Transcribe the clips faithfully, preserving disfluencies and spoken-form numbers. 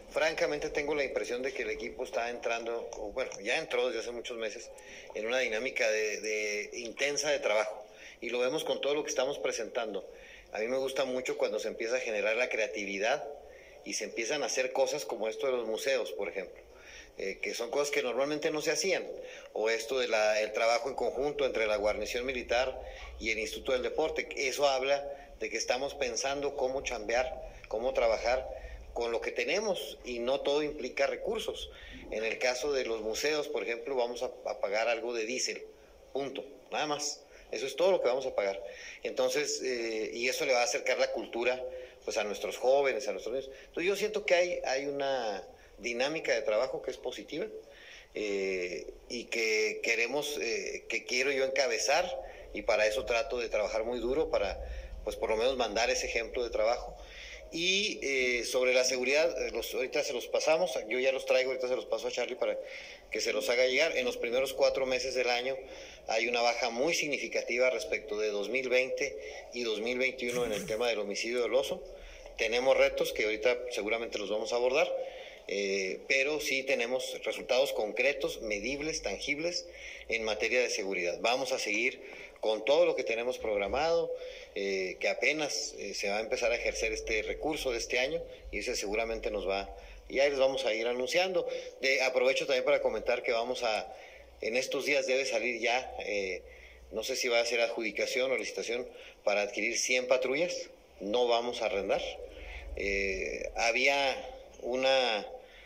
Francamente tengo la impresión de que el equipo está entrando, o bueno, ya entró desde hace muchos meses, en una dinámica de, de intensa de trabajo. Y lo vemos con todo lo que estamos presentando. A mí me gusta mucho cuando se empieza a generar la creatividad y se empiezan a hacer cosas como esto de los museos, por ejemplo. Eh, que son cosas que normalmente no se hacían, o esto del trabajo en conjunto entre la guarnición militar y el Instituto del Deporte. Eso habla de que estamos pensando cómo chambear, cómo trabajar con lo que tenemos, y no todo implica recursos. En el caso de los museos, por ejemplo, vamos a, a pagar algo de diésel, punto, nada más. Eso es todo lo que vamos a pagar. Entonces, eh, y eso le va a acercar la cultura pues a nuestros jóvenes, a nuestros niños. Entonces yo siento que hay, hay una dinámica de trabajo que es positiva, eh, y que queremos, eh, que quiero yo encabezar, y para eso trato de trabajar muy duro para, pues por lo menos mandar ese ejemplo de trabajo. Y eh, sobre la seguridad, los, ahorita se los pasamos, yo ya los traigo, ahorita se los paso a Charlie para que se los haga llegar. En los primeros cuatro meses del año hay una baja muy significativa respecto de dos mil veinte y dos mil veintiuno en el tema del homicidio doloso. Tenemos retos que ahorita seguramente los vamos a abordar, eh, pero sí tenemos resultados concretos, medibles, tangibles en materia de seguridad. Vamos a seguir con todo lo que tenemos programado, eh, que apenas eh, se va a empezar a ejercer este recurso de este año, y ese seguramente nos va, y ahí les vamos a ir anunciando. De, aprovecho también para comentar que vamos a, en estos días debe salir ya, eh, no sé si va a ser adjudicación o licitación, para adquirir cien patrullas, no vamos a arrendar. Eh, había una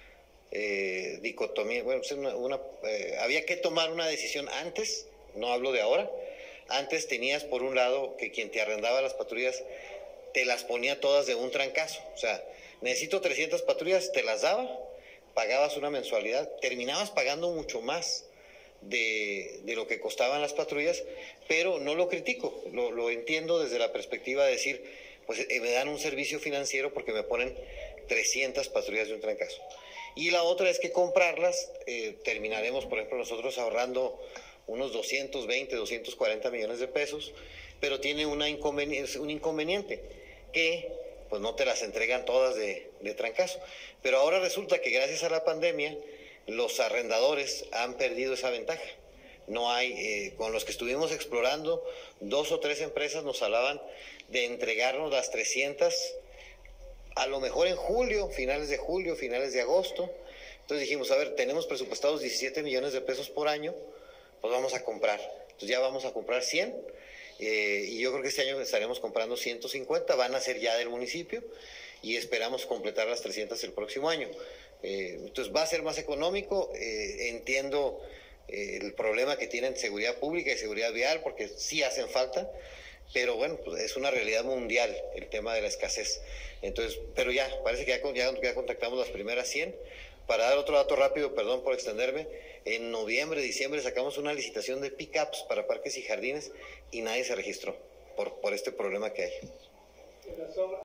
eh, dicotomía, bueno, una, una, eh, había que tomar una decisión antes, no hablo de ahora. Antes tenías por un lado que quien te arrendaba las patrullas te las ponía todas de un trancazo, o sea, necesito trescientas patrullas, te las daba, pagabas una mensualidad, terminabas pagando mucho más de, de lo que costaban las patrullas, pero no lo critico, lo, lo entiendo desde la perspectiva de decir, pues eh, me dan un servicio financiero porque me ponen trescientas patrullas de un trancazo. Y la otra es que comprarlas, eh, terminaremos, por ejemplo, nosotros ahorrando unos doscientos veinte, doscientos cuarenta millones de pesos, pero tiene una inconveniente, un inconveniente, que pues no te las entregan todas de, de trancazo. Pero ahora resulta que gracias a la pandemia, los arrendadores han perdido esa ventaja. No hay, eh, con los que estuvimos explorando, dos o tres empresas nos hablaban de entregarnos las trescientas, a lo mejor en julio, finales de julio, finales de agosto. Entonces dijimos, a ver, tenemos presupuestados diecisiete millones de pesos por año, pues vamos a comprar. Entonces ya vamos a comprar cien, eh, y yo creo que este año estaremos comprando ciento cincuenta, van a ser ya del municipio, y esperamos completar las trescientas el próximo año. Eh, entonces va a ser más económico, eh, entiendo eh, el problema que tienen seguridad pública y seguridad vial, porque sí hacen falta, pero bueno, pues es una realidad mundial el tema de la escasez. Entonces, pero ya, parece que ya, ya, ya contactamos las primeras cien. Para dar otro dato rápido, perdón por extenderme, en noviembre, diciembre sacamos una licitación de pick-ups para parques y jardines y nadie se registró por, por este problema que hay.